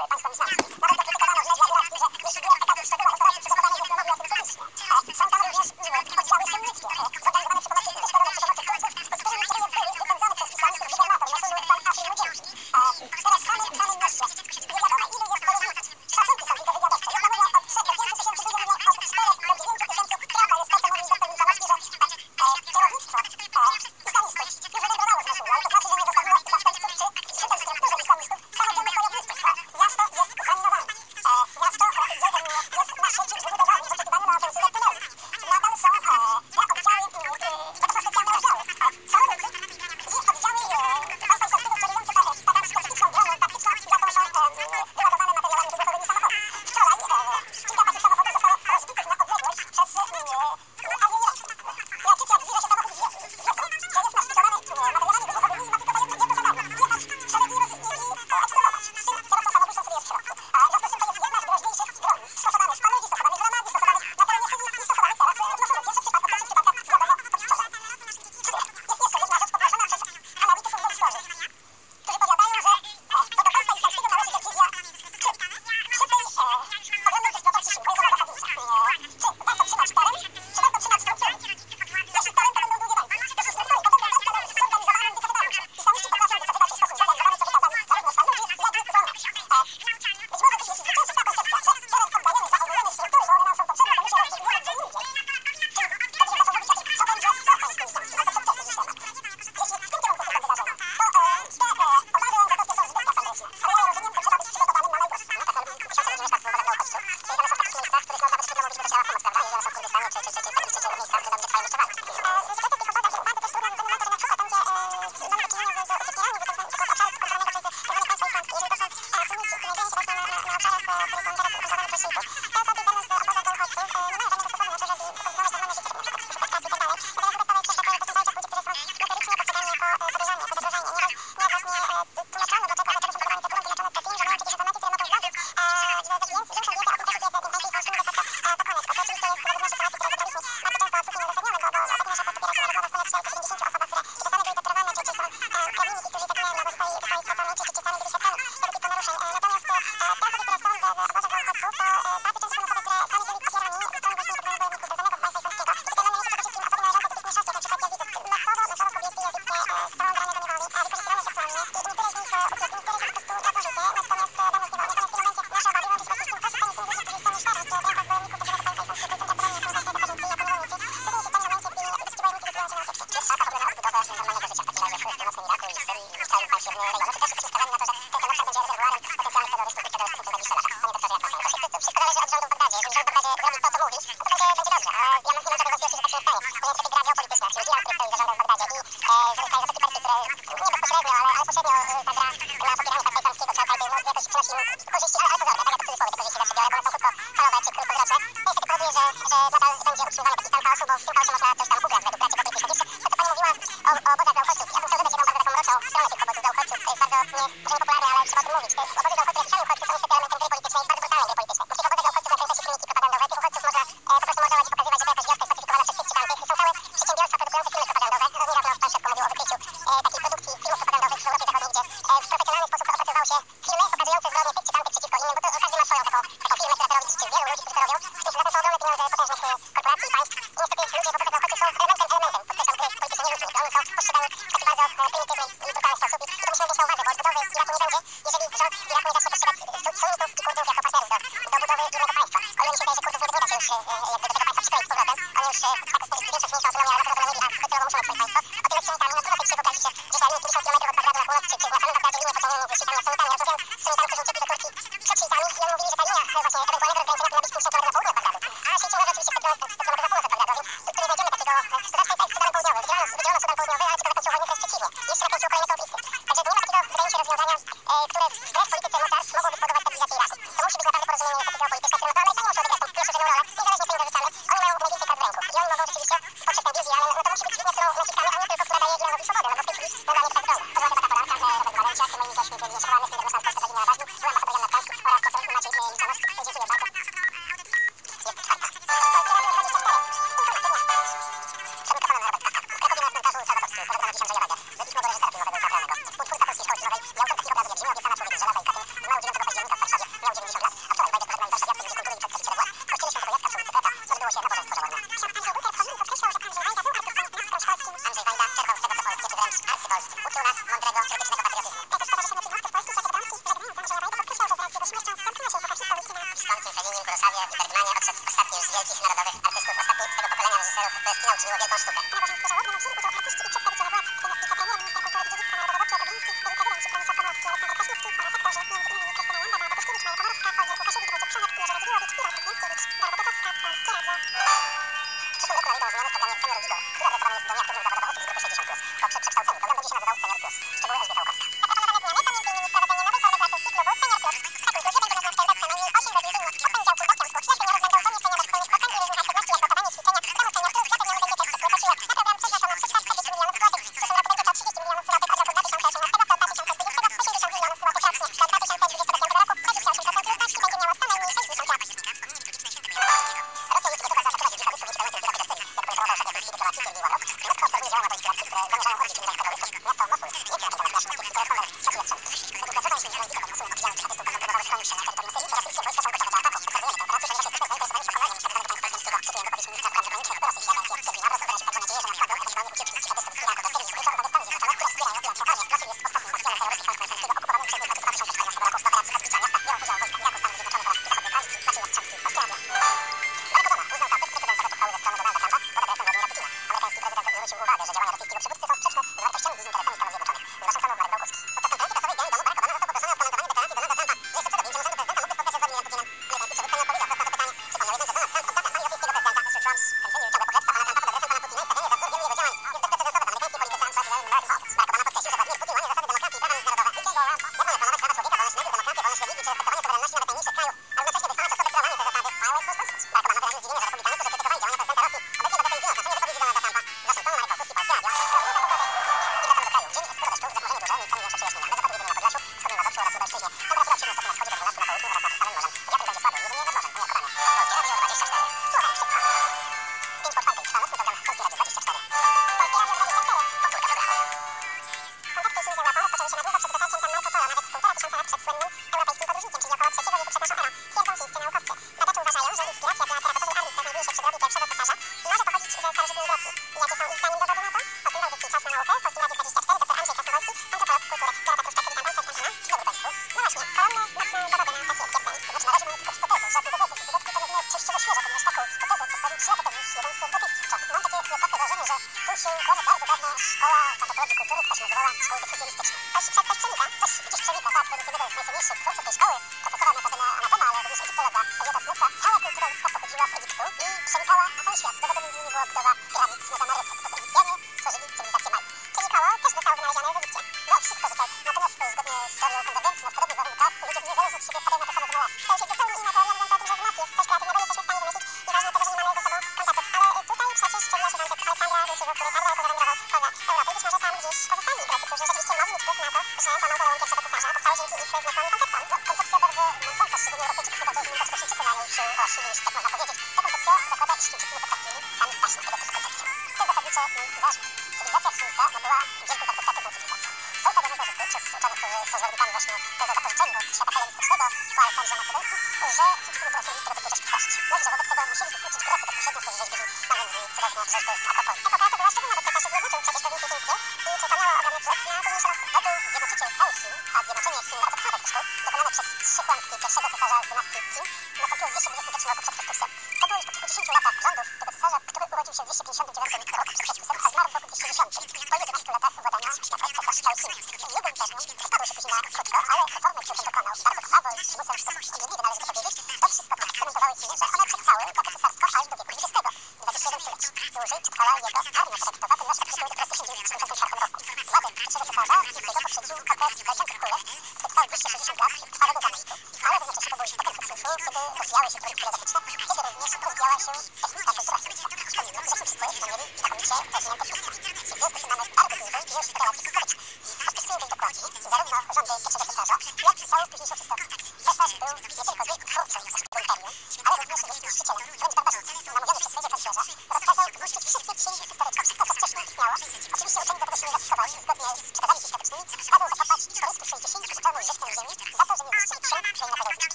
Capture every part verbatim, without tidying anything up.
Jeżeli rząd i Rachunka wielkich narodowych artystów ostatnich tego pokolenia reżyserów to jest kino uczyniło wielką sztukę. W przyszłym roku na wideo zmiany w programie Senior Vigo. Klub adresowany jest do nieaktywnych zawodowo osób z grupy sześćdziesiąt plus. Po przekształceniu program będzie się nazywał Senior Plus. Szczegóły Elżbieta Łukowska.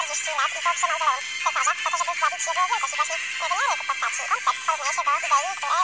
Cesarza po to, żeby zdobyć jego wielkość i właśnie wymiary tych postaci. Koncept porównuje się do idei, które były stosowane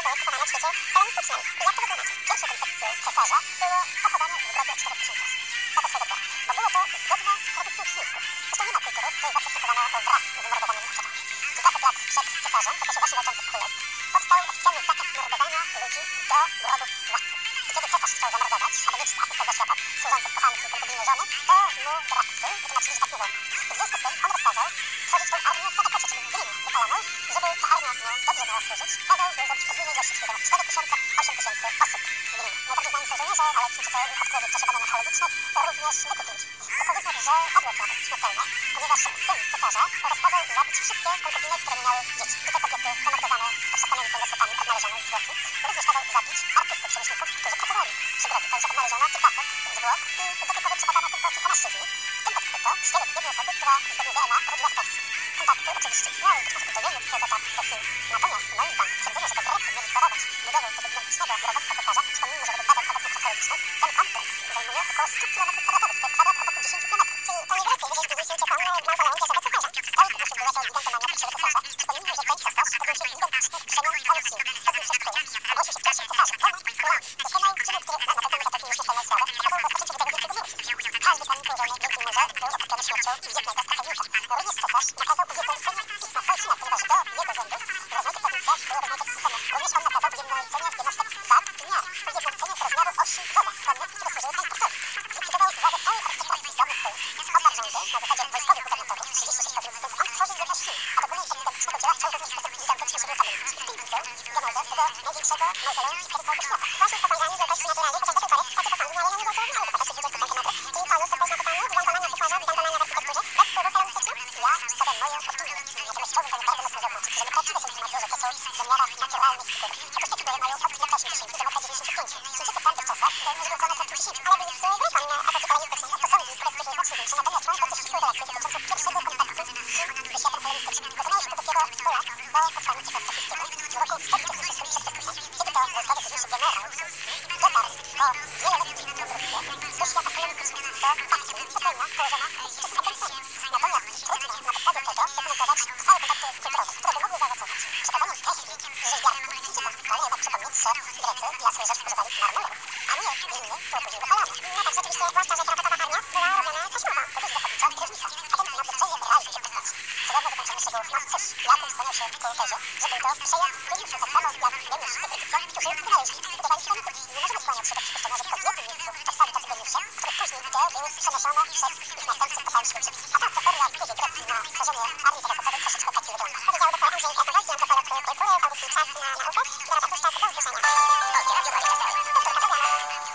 na świecie hellenistycznym. I jak to wytłumaczyć? Pierwszą koncepcją cesarza było pochowanie w grobie czterech tysięcy osób. Jako swego prawa. Bo było to zgodne z tradycją świńską. Zresztą nie ma kultury, w której zawsze świętowano wraz z wymordowanym przodem. Kilkaset lat przed cesarzem, w czasie właśnie walczących królestw, powstał oficjalny zakaz mordowania ludzi do grobów władcy. I kiedy cesarz chciał zamordować, aby mieć asystę do świata, służących kochanki i konkubiny żony, to mu doradcy wytłumaczyli, że tak nie wolno. W związku z tym on rozkazał tworzyć tą armię w zakresie, czyli gminie wypalonej, żeby ta armia z nią dobrze miała służyć. Kazał ją zrobić podwójnej ilości, czyli cztery tysiące, osiem tysięcy osób w gminie. Najbardziej znani są żołnierze, ale ci, co ich odkryli w czasie badań archeologicznych, to również zwykły ludzi. To powiedzmy, że padły ofiary śmiertelne, ponieważ syn cesarza rozkazał zabić wszystkie konkubiny, które nie miały dzieci. I te kobiety zamordowane powszechnymi wysokami odnaleziono ich zwłoki. Również kazał zabić artystów, przemyślników, którzy pracowali przy grobie. Także odnaleziono kilkaset zwłok i do tej pory przypadano tylko kilkanaście z nich. W tym odkryto szkielet jednej osoby, która zgodnie D N A pochodziła z Persji. Kontakty oczywiście istniały, być może to wiemy, co do Chin. Natomiast moim zdaniem twierdzenie, że to Grecy mieli sterować budową tego gigantycznego grobowca cesarza, przypomnijmy, że według badań obecnych archeologicznych ten kompleks zajmuje około stu kilometrów kwadratowych, to jest kwadrat o wokół dziesięciu kilometrów. Czyli to nie Grecy, jeżeli budują się konne mauzoleum pierwszego cesarza. Stały po prostu była to gigantomania pierwszego cesarza. Przypomnijmy, że ten cesarz podjął się gigantycznych przemian ewolucyjnych. Podjął się król. Ogłosił się pierwszym cesarzem, pełną królami. Dokonał czynu, który na pewno za takim nieśmiertelną sławę. Pokazał rozpoczęcie budowy wielkiego muru. Każdy ten położony w wielkim murze był okupiony śmiercią wiernego strategnika. Również cesarz nakazał uwielbicielom pisma Olsztyna, ponieważ do jego rządów w rozmaitych prowincjach były rozmaite systemy. Również on nakazał ujednolicenie jednostek wag i miar, ujednolicenie rozmiaru osi woda, składników, które służyły transportowi. Zlikwidował władzę całej arystokracji domów tyłów. Oparł rządy na zasadzie wojskowych gubernatorów, trzydzieści sześć prowincji, więc on stworzył jedność Chin, a w ogóle gigantycznego dzieła chciał również w sposób gigantyczny żeby kamienic. W tym widzę genezę tego największego mauzoleum historii całego świata. Właśnie z posągami wielkości naturalnej, chociaż do tej pory takie posągi znalezione nie zostały znane w wysokości dwudziestu centymetrów. Czyli to jest to na pytanie, gigantomania cesarza, gigantomania w architekturze, bez wpływu hellenistycznego? Ja sobie moją opinię. Natomiast chciałbym to bardzo mocno zaznaczyć, że my prawdziwie się informatuje, że to są wymiarach naturalnych kultury. Jakoś te figury mają od wielkości dziesięć do dziewięćdziesięciu pięć. Chińczycy w tamtych czasach niezwrócone traktują Chin, ale byli wynikami na apoty helenistyczne, posągi, które były znacznie większe, natomiast mają też historię relacje dotyczącą pierwszego kontaktu Chin ze światem helenistycznym. Dokonało się to dopiero sto lat po powstaniu Cesarstwa Chińskiego, w roku sto dwudziestym szóstym przed Chrystusem, kiedy to wojskowy dzisiejszy generał dotarł po wieloletnim podróżie do świata helenistycznego, do Pakii Ukraina położona przez Atencję. Natomiast trudno na podstawie tego dokumentować stałe kontakty kulturowe, które by mogły zaowocować przekazaniem technik rzeźbiarki Chińczykom. Ale jednak przypomnieć, że Grecy dla swojej rzeczy używali marmuru, a nie gliny, które później wypalano. No tak, rzeczywiście, zwłaszcza, że terapetowa armia była robiona taśmowa, to też zasadniczo różnica. A ten klimat zwyczajnie realizuje się w postaci. Cudowne wykończenie szczegółów ma coś. Platon skłaniał się ku tezie, że był to przejazd ludzi, tak samo jak geniusze Egipcjan, którzy wynaleźli i budowali piramidy. Nie możemy skłaniać się do przypuszczenia, że tylko w jednym miejscu powstali tacy geniusze, których później idee były przenoszone przez ich następców po całym świecie. A ta teoria wpływu Grecji na tworzenie armii terrakotowej troszeczkę tak wygląda. Powiedział doktor Andrzej Jakawoś, antropolog kultury, audycji Czas na naukę. Teraz puszczak do usłyszenia. Polskie Radio Wojskowe. Doktor Katarzyna.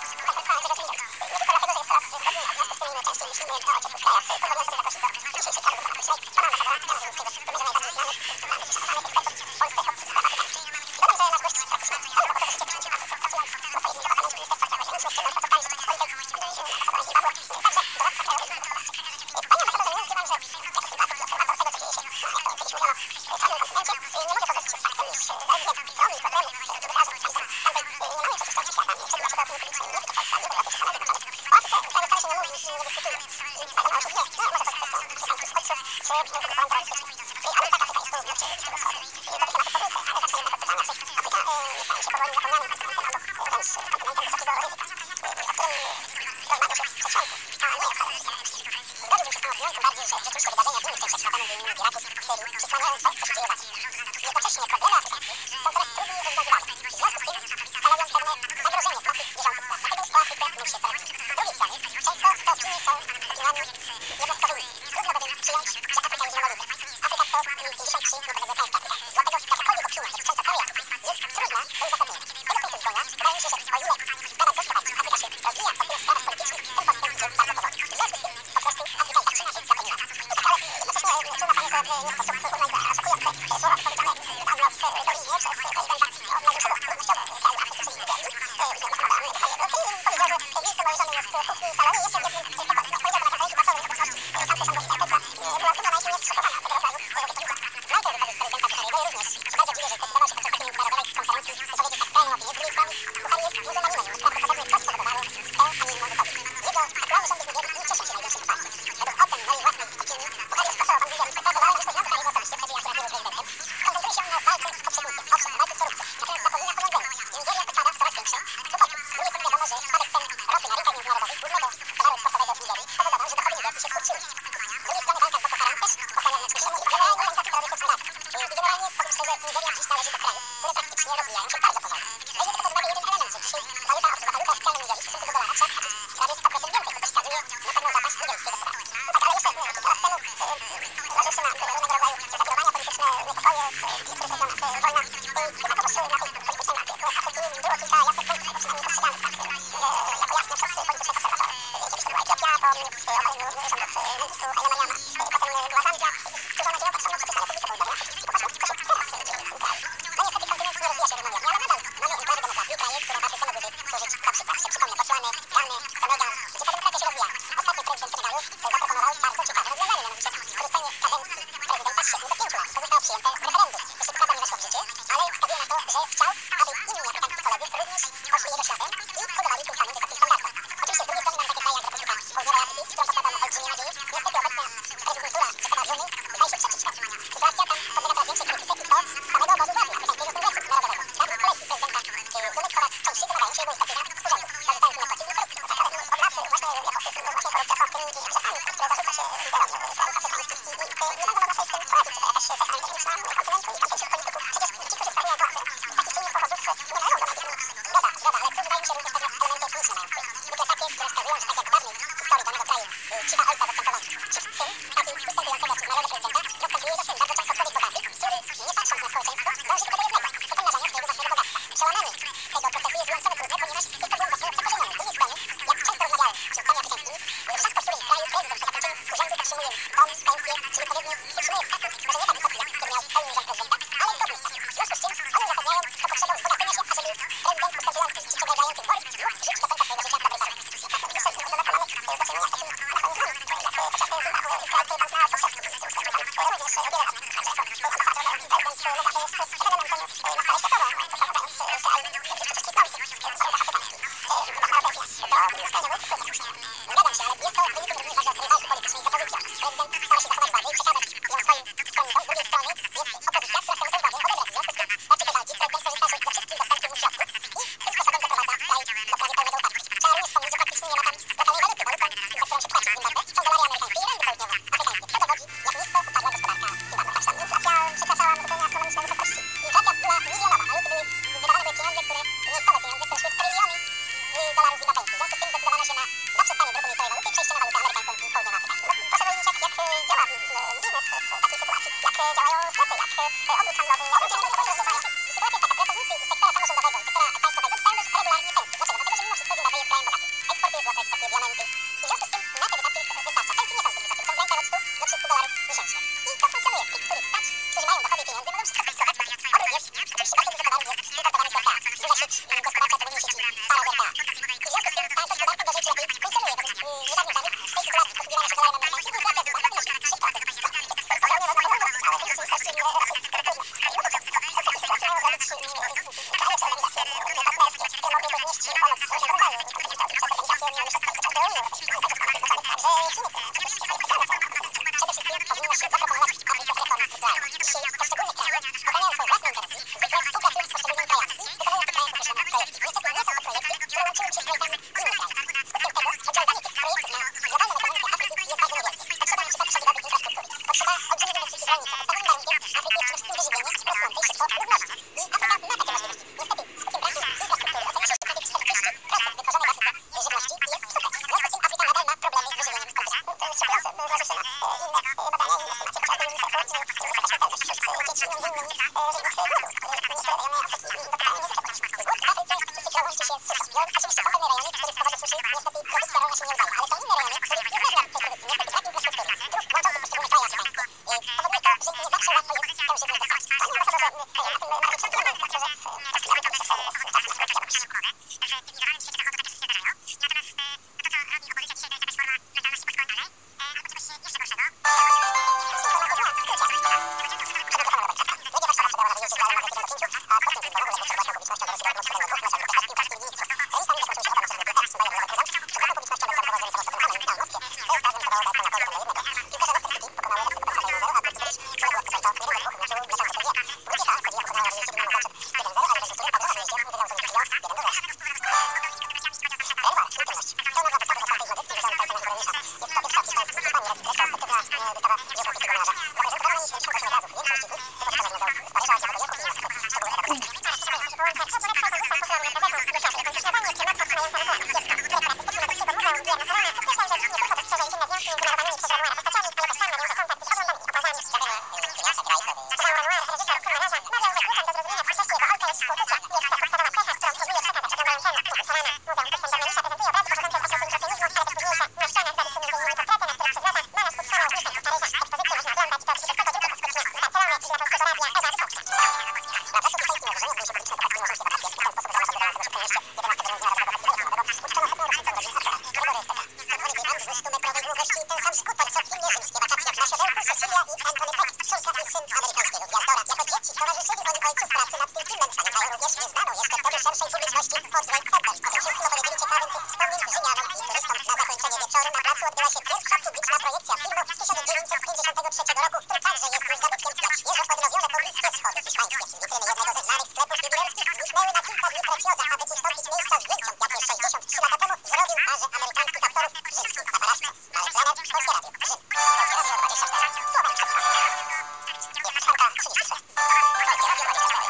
Nie tylko dlatego, że jest coraz zgodniej od nas, to z tymi najczęściej myślimy o ciepłych krajach. Pozwolę sobie jakoś do dzisiejszej czarny zakończyć. Pana ambasadora Jana Zielinskiego, to będzie najbardziej znanych, znany dziś samych ekspertów w Polsce od spraw afrykańskich. Dodam, że nasz gość praktycznie cały rok opowiada się przeciwko pracując w odpowiednim departamencie Ministerstwa Spraw Wewnętrznych, który nam postali, że taki polityk ambasadora Zimbabwe, także doradca krajowy. Panie ambasadorze, nie ukrywam, że jako sympatyk i obserwator tego, co dzieje się, jak to kiedyś mówiono, w czarnym kontynencie, nie mogę pozostać się faktem, iż ewidentnie ogromnych problemów z wyrażą państwa tamtej nie mamy przecież części świata, nie przebywa się do opinii publicznej, nie tylko Polska, nie tylko Stanów Zjednoczonych. O Afryce wcale wcale się nie mówi, nie dyskutuje. Tak, no oczywiście, no może to jest kwestia przystanków uchodźców, czy indywidualnych politycznych. Czyli Ameryka Afrykańska również wśród wschodu. I do tych tematów powrócę, ale zacznijmy od pytania, czy Afryka nie stanie się powoli zapomnianym kontynentem albo wręcz kontynentem wysokiego ryzyka, o którym rozmawia się przed święty, a nie okazuje się. Zgodziłbym się z panem opinią, tym bardziej, że rzeczywiście wydarzenia w innych częściach świata, między innymi w Iraku, w Syrii, przysłaniają coś, co się dzieje w Azji. Jednocześnie problemy afrykańskie są coraz trudniej rozwiązywane. W związku z tym stanowią pewne zagrożenie dla tych bieżących spraw. Dlatego jest po Afryce myśli coraz mniej. Z drugiej strony, często te opinie są opiniami jednostkowymi. Trudno bowiem przyjąć, że Afryka jest monolitem. Afryka to pięćdziesiąt trzy niepodlegająca państwa. Dlatego jakakolwiek opinia dotycząca całej Afryki jest trudna do uzasadnienia. Tego punktu widzenia wydaje mi się, że o ile w składach gospodarczych Afryka się rozwija, o tyle w składach politycznych ten postęp idzie bardzo powoli. W związku z tym po prostu Afryka trzyma się za pewien lat. I tak, ale jednocześnie trudno panie, że nie sposób uznać za szokujące słowa wypowiedziane niedawno w Dolinie przez prezydenta największego ludnościowo kraju Afryki, czyli Nigerii. Powiedział, że miejsce moje żony jest w kuchni i salonie, jest jak jednym z pokoju. Powiedział to na konferencji prasowej publiczności, tam się sądzą i była trudno najpierw jest szokowana tego rodzaju wypowiedzią. Najpierw wypowiedź prezydenta Buhariego i również się bardzo dziwię, że zdecydował się podczas takiej międzynarodowej konferencji wypowiedzieć tak skrajną opinię. Z drugiej strony Buhari jest muzułmaninem, więc prawdopodobnie coś spowodowało tę, a nie inną wypowiedź. Jego aktualny rząd jest Nigerii nie cieszy się największym poparciem. Według ocen mojej własnej opinii Buhari rozpoczął pan William pracowałem zresztą znam Buhariego osobiście, wtedy jak ja był prezydentem. Koncentruje się on na walce z poprzednikiem, owszem, walce z korupcją, natomiast zapomina o powodzeniu. Nigeria dziś należy do krajów, które praktycznie rozwijają się bardzo powoli. Weźmy tylko pod uwagę jeden element, że dzisiaj waluta, waluta oficjalna Nigerii w stosunku do dolara trzeba wskaźać prawie sto procent więcej, co wskazuje na pewną zapaść nigeryjskiej gospodarki. No tak, ale jeszcze kilka lat temu zważywszy na różnego rodzaju zawirowania polityczne, niepokoje, niektórych regionach wojna i klimatową siłę na tej politycznej mapie, to było kilka jasnych punktów, które przynajmniej postrzegamy jako jasne przez politycznych obserwatorów. Kiedyś to była Etiopia, po ocaleniu rządów Mengistu Haile Mariama, potem była Zambia, którą nadzieją patrzono przez tę politykę Nigerii i popatrzą, co się teraz dzieje w tym kraju. No niestety kontynent nie rozwija się równomiernie, ale nadal mamy enklawy demokracji, kraje, które raczej te mogłyby służyć za przykład. Się przypomnę, Botswany, Gany, Senegal, gdzie ta demokracja się rozwija. Ostatni prezydent Senegalu zaproponował bardzo ciekawe rozwiązanie, mianowicie skrócenie kadencji prezydenta z siedmiu do pięciu lat. To zostało przyjęte w referendum. Jeszcze prawo nie weszło w życie, ale wskazuje na to, że chciał, aby inni afrykańscy koledzy również poszli jego śladem i budowali tym samym wysokich standardach. Oczywiście z drugiej strony mamy takie kraje jak Republika Południowej Afryki, z którą pokładam olbrzymie nadzieje. Niestety obecna prezydentura Jacoba Zumy wydaje się przetrwać. Sytuacja tam podlega coraz większej krytyce i to z samego obozu władzy afrykańskiego Kongresu Narodowego. Tam kolejki prezydenta Zumy coraz częściej domagają się jego ustąpienia z urzędu, zarzucając mu nepotyzm i korupcję. Od lat właśnie jako właśnie korupcja kosztuje i grzechami, które zarzuca się liderom krajów afrykańskich. I nie bardzo można sobie z tym poradzić, to jakaś sesja polityczna kontynentu i tamtejszych polityków. Przecież ci, którzy sprawują władzę, z takich czy innych powodów nie należą do najpierw. Zgoda, zgoda, ale tu wydaje mi się również pewne elementy etniczne mają wpływ. Zwykle takie, które wskazują, że tak jak w dawnej historii danego kraju cicha ojca zastępował cicha syn, tak i ustępującego ci narodu prezydenta zastępuje jego syn, bardzo często człowiek bogaty, który nie patrząc na społeczeństwo, dąży tylko do jednego, do pomnażania swojego własnego bogactwa. Przełamanie tego procesu jest wyjątkowo trudne, ponieważ jest to głęboko zakorzenione. Z drugiej strony, jak często rozmawiałem z przywódcami afrykańskimi, rzadko w którymś kraju prezydent po zakończeniu urzędu otrzymuje bon, pensję, czyli odpowiedni fizyczny status, może nie taki wysoki, który miał pełny urząd prezydenta, ale godny status. W związku z czym oni uzasadniają to potrzebą wzbogacenia się, ażeby prezydent ustępujący ci przegradzający dwory mógł żyć do końca swojego życia w dobrej warunku. I tak to dzisiaj do tego mamy do czynienia z takim anachronizmem, jak chociażby w Zimbabwe, Izrael, który tam na powszechnie również o wiele lat. Także to prezydent Mugabe jest elementem na skalę światową, pokazując realny wszystkich polityk afrykańskich. Zgadzam się, ale jest to wynikiem również ważnej rywalizacji politycznej z opozycją. Prezydent stara się zachować władzę i przesiadać ją swoim stronnikom. Z drugiej strony jest opozycja, która chce mu tę władzę odebrać. W związku z tym raczej wywalczyć, prezydent korzysta ze wszystkich dostępnych mu środków i tym sposobem doprowadza kraj do prawie pełnego upadku. Trzeba również wspomnieć, że praktycznie nie ma tam lokalnej waluty, walutą, za którą się płaci w Zimbabwe, są dolary amerykańskie i rendy południowoafrykańskie. To dowodzi, jak nisko upadła gospodarka Zimbabwe. Także tam inflacja przekraczała zupełnie astronomiczne wysokości. Inflacja była milionowa, a luty były, wydawane były pieniądze, które, miejscowe pieniądze, które szły w tryliony dolarów zimbabweńskich. W związku z tym zdecydowano się na zaprzestanie druku miejscowej waluty i przejście na walutę amerykańską i południowoafrykańską. No, proszę powiedzieć, jak, jak działa biznes w takiej sytuacji, jak działają sklepy, jak obrót handlowy. Ja bym chciał powiedzieć, że sytuacja jest taka, pracownicy z sektora samorządowego, z sektora państwowego dostają dość regularnie pensje. Dlaczego? Dlatego, że mimo wszystko Zimbabwe jest krajem bogatym. Eksportuje złoto, eksportuje diamenty i w związku z tym na te wydatki wystarcza. Pensje nie są zbyt wysokie, są w granicach od stu do trzystu dolarów miesięcznie. I to funkcjonuje. Tych, których stać, którzy mają dochody pieniędzy, mogą wszystko skonsumować. Obrót jest, oczywiście bardzo dużo towarów jest importowanych z R P A. Duża sieć gospodarcza to głównie sieci stare R P A. I w związku z tym ta gospodarka do rzeczy lepiej funkcjonuje. Niedawno temu w tej sytuacji posługiwania się dolarem amerykańskim inflacja Zimbabwe wynosi trzy procent. Ogromnie rozmawiamy, ale to jest też kraje mają wręcz organizacje, które mogły podnieść pomoc różnego rodzaju. Przez organizacje do Unii Europejskiej. Także Chiny, przede wszystkim powinno się zaproponować reformy strukturalne. Dzisiaj poszczególne kraje oceniają swoje własne interesy, zwykle współpracują z poszczególnymi krajami i wykonują w tych krajach określone projekty. Niestety nie są to projekty, które łączyłyby się z projektami innych krajów. Skutkiem tego oddziaływanie tych projektów na globalną ekonomikę Afryki jest bardzo niewielkie. Potrzeba na przykład przebudowy infrastruktury. Potrzeba olbrzymich inwestycji w rolnictwo. Podstawowym warunkiem Afryki jest przede wszystkim wyżywienie rosnącej szybko ludności. I Afryka ma takie możliwości. Niestety skutkiem braku infrastruktury ocenia się, że prawie czterdzieści procent wytworzonej w Afryce żywności jest w cukrach. W związku z tym Afryka nadal ma problemy z wyżywieniem kontynentu. Szacujące złoży się na inne badania i inne estymacje, chociażby UNICEF-u, wysoka śmiertelność wśród dzieci, między innymi wynik głodu. Niektóre rejony Afryki dotykają niezwykle głód w Afryce praktycznie łączy się z suszą. Oczywiście są pewne rejony, w których z powodu suszy niestety produkcja rolna się nie udaje, ale są inne rejony, w których jest nadmiar tej produkcji, niestety brak infrastruktury, dróg łączących poszczególne kraje afrykańskie. Powoduje to, że nie zawsze łatwo jest tę żywność dostać. To nie ma że na tym marnie przed dlatego że Afryka myślę, że czasem jest świadomość. Wystawa geopolityki Gonarza pokazuje, że Paryża, większość z nich wyposażona do Paryża, oddziału Gwiazdora. Jako dzieci towarzyszyli oni ojcu w pracy nad tym filmem. Pamiętają również nieznaną jeszcze wtedy szerszej publiczności Audrey Hepburn. O tym wszystkim opowiedzieli ciekawym tych wspomnień Rzymianom i turystom. Na zakończenie wieczoru na placu odbyła się pierwsza publiczna projekcja filmu z tysiąc dziewięćset pięćdziesiątego trzeciego roku, który także jest już zabytkiem na świeżo odnowione pobliskie schody hiszpańskie. Z witryny jednego ze znanych sklepów jubilerskich zniknęły na kilka dni precjoza, aby ustąpić miejsca zdjęciom, jakie sześćdziesiąt trzy lata temu zrobił parze amerykańskich aktorów rzymskich paparazzi. Ale planet, Polskie Radio, Rzym, Polskie Radio dwadzieścia cztery, Słowak, jest czwarta trzydzieści trzy. Polskie Radio dwadzieścia cztery.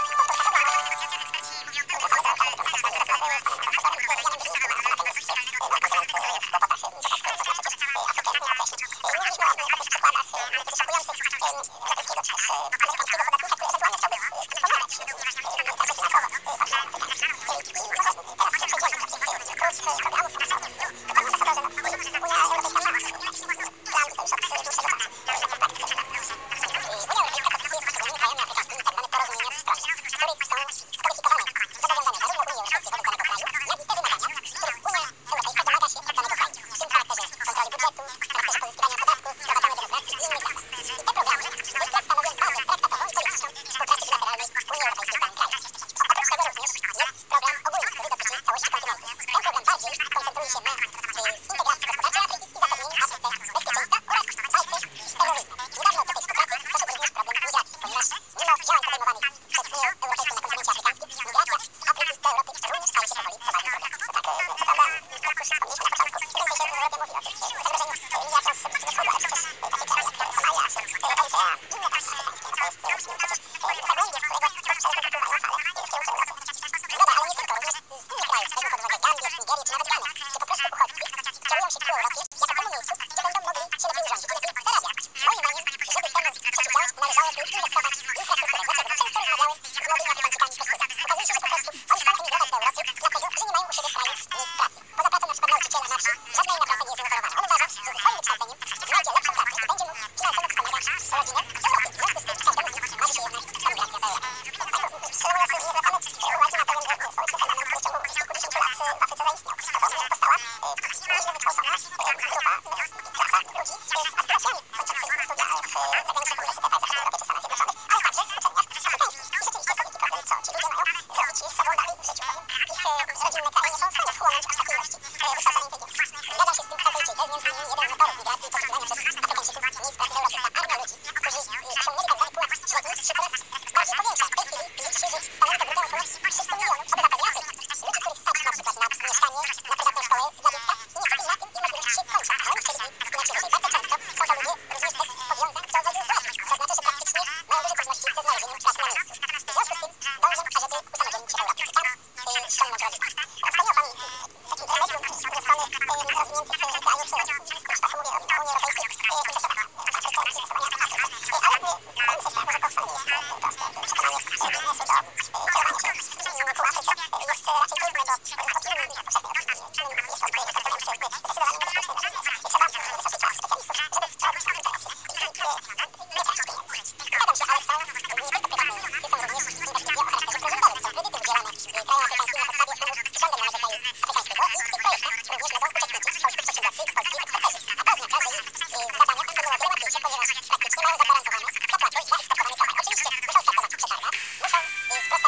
Ponieważ praktycznie mają zagwarantowane zapłaty za eksplikowane towary. Oczywiście wysokie koszty przetarga muszą sprostać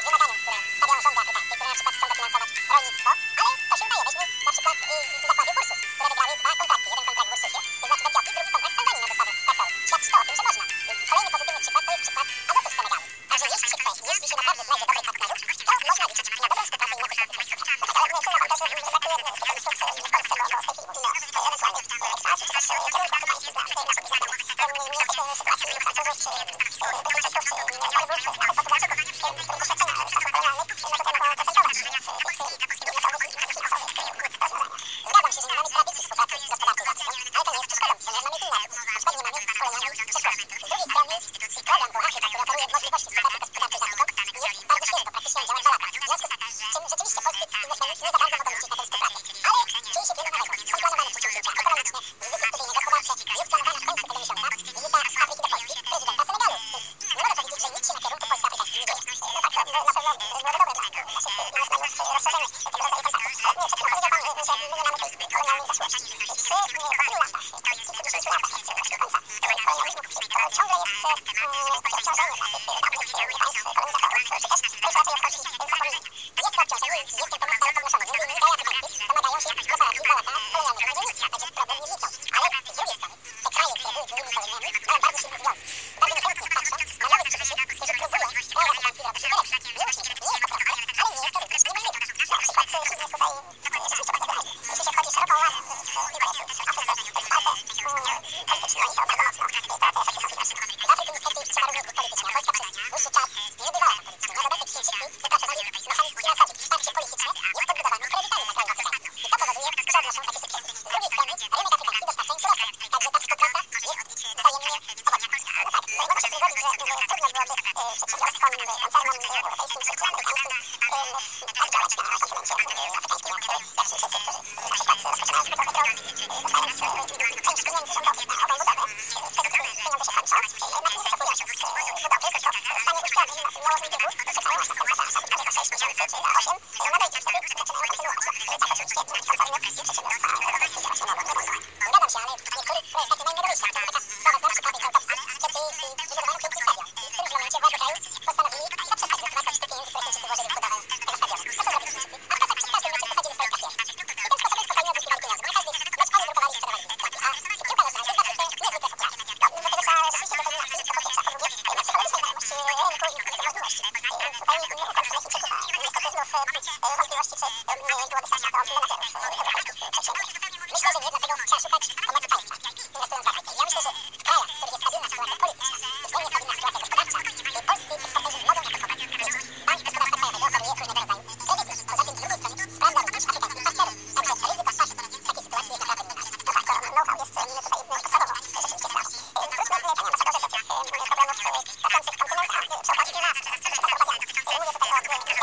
koncernom europejskim czy amerykańskim oddziałać na kontynencie afrykańskim, jak pierwsi wszyscy, którzy na przykład rozpoczynają zwykłe kontroli, dostając część pieniędzy rządowych na ową budowę, z tego pieniądze się kończą, na tym wycofują się z budowy, tylko zostanie uszczelniony na tym nałożony wybór, czekają aż następna fazа, że za sześć miesięcy czy za osiem nadejdzie, wtedy zaczynają kontynuować. Tak oczywiście nie ma koncernu i przedsiębiorstwa europejskie działać nie mogą, nie mogą. Zgadzam się, ale niektórych projektach nie mają do wyjścia. To taka sprawa z ciekawej autopsji, kiedy wybudowano piękny stadion. I w którymś momencie władze kraju postanowili zaprzestać wypłacać te pieniędzy, które Chińczycy włożyli w budowę tego stadionu. Co to zrobili Chińczycy? A w każdym meczu posadzili swoich kasjerów. I w ten sposób spokojnie odzyskiwali pieniądze, bo na każdy mecz oni drukowali i sprzedawali bilety. A piłka nożna jest bardzo niezwykle popularna. No, do tego trzeba rzeczywiście determinacji, to po pierwsze, a po drugie na psychologicznej znajomości rynku i możliwości. Tutaj nie ufam w stronę Chińczyków, a niestety znów wątpliwości, czy byłoby stać na to menadżerów europejskich przedsiębiorstw. Myślę, że nie, dlatego trzeba szukać pomocy państwa, inwestując w Afryce. Ja myślę, że w krajach, w których jest stabilna sytuacja polityczna i względnie stabilna sytuacja gospodarcza, polscy eksporterzy mogą jako pomoc mieć Bank Gospodarstwa Krajowego oferuje różnego rodzaju kredyty. Poza tym z drugiej strony sprawdza również afrykańskich partnerów. Także ryzyko wpadki w takiej sytuacji jest naprawdę minimalne. No tak, to know-how jest tutaj podstawowo rzeczywiście sprawą. Plus no, to nie ma czego, że tych problemów patrzących kontynentach przy okazji nie ma. Mówię tutaj o inflacji.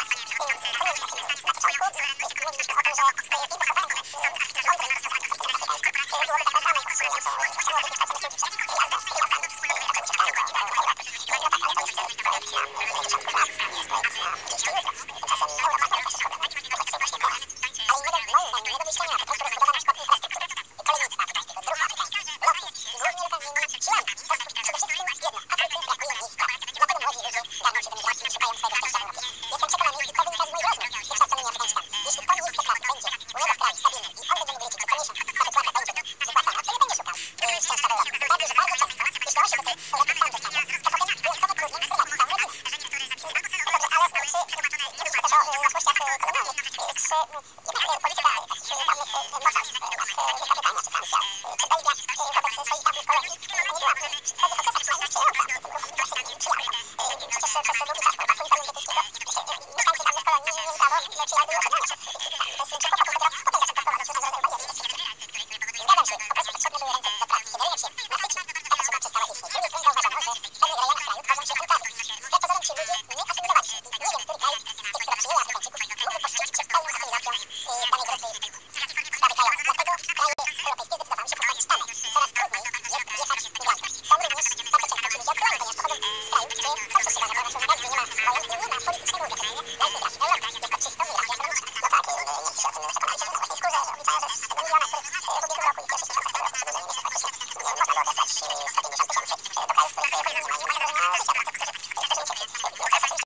Na początku mówiliśmy o tym, że i pochowanie mądrej afrykańskiej byłoby tak nazwane, byłoby wykształcone kilku trzech miliardów pieniądze. Ale to jest projekt na dziesiątków lat, nie jest projekt na dziś czy jutro. Tymczasem Europa to też jest problem, to tak sobie właśnie kochać. Ale nie do, moim zdaniem, nie do wyjścia nie ma po prostu rozbudowa na przykład infrastruktury, kolejnictwa afrykańskiego, dróg afrykańskich, lotnisk, głównie lokalnymi siłami. To jest przede wszystkim jedno, Afryce brakuje miejsc pracy. Dlatego młodzi ludzie garną się do migracji i szukają swojego szczęścia w Europie. Jestem przekonany, i to wynika z moich rozmów z wykształconymi Afrykanczykami. Jeśli to miejsce pracy będzie umiera w kraju stabilnym i on będzie mógł liczyć, że co miesiąc ta wypłata będzie mu wypłacana, to nie będzie szukał szczęścia w Europie. Tym bardziej, że bardzo często, jeśli on się chce Polaków sam zostanie, to potem wyjątkowo trudnie prowadzi całą rodzinę. No dobrze, ale znów, czy nie myślę też o łatwościach kolonialnych, czy jednak polityka takich dawnych mocarstw, jak Wielka Brytania czy Francja, czy Belgia wobec swoich dawnych kolonii nie była w pewnych okresach przynajmniej sprzyjająca tym ruchom migracyjnym przyjaznym. Przecież przez długi czas po upadku Imperium Brytyjskiego mieszkańcy dawnych kolonii mieli prawo przyjazdu i ochrony. To jest szybko potem dopiero potem zaczęto wprowadzać różnego rodzaju bariery inwestycyjne. Zgadzam się, po prostu potrzebne były ręce do pracy. Kiedy rynek się nasyci, taka potrzeba przestała istnieć. Z drugiej strony zauważono, że w pewnych rejonach kraju tworzą się enklawy. Wbrew pozorom ci ludzie